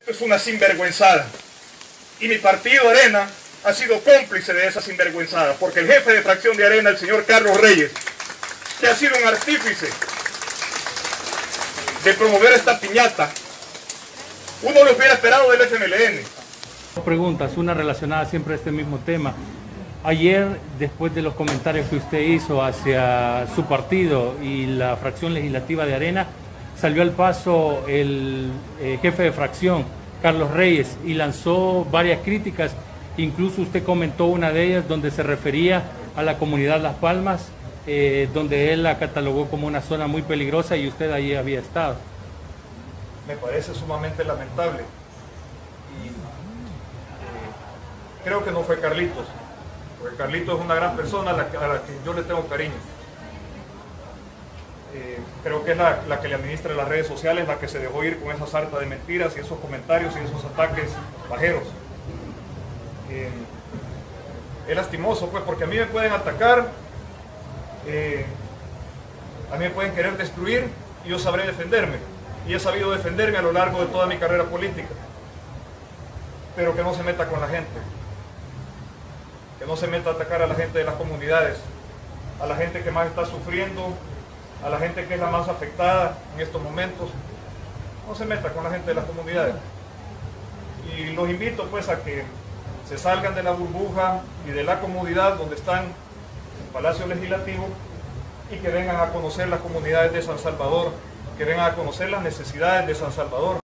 Es una sinvergüenzada. Y mi partido Arena ha sido cómplice de esa sinvergüenzada, porque el jefe de fracción de Arena, el señor Carlos Reyes, que ha sido un artífice de promover esta piñata, uno lo hubiera esperado del FMLN. Dos preguntas, una relacionada siempre a este mismo tema. Ayer, después de los comentarios que usted hizo hacia su partido y la fracción legislativa de Arena, salió al paso el jefe de fracción, Carlos Reyes, y lanzó varias críticas. Incluso usted comentó una de ellas donde se refería a la comunidad Las Palmas, donde él la catalogó como una zona muy peligrosa y usted allí había estado. Me parece sumamente lamentable. Y creo que no fue Carlitos, porque Carlitos es una gran persona a la que yo le tengo cariño. Creo que es la que le administra las redes sociales, la que se dejó ir con esa sarta de mentiras y esos comentarios y esos ataques bajeros. Es lastimoso, pues, porque a mí me pueden atacar, a mí me pueden querer destruir y yo sabré defenderme. Y he sabido defenderme a lo largo de toda mi carrera política. Pero que no se meta con la gente. Que no se meta a atacar a la gente de las comunidades, a la gente que más está sufriendo, a la gente que es la más afectada en estos momentos. No se meta con la gente de las comunidades. Y los invito pues a que se salgan de la burbuja y de la comodidad donde están en el Palacio Legislativo y que vengan a conocer las comunidades de San Salvador, que vengan a conocer las necesidades de San Salvador.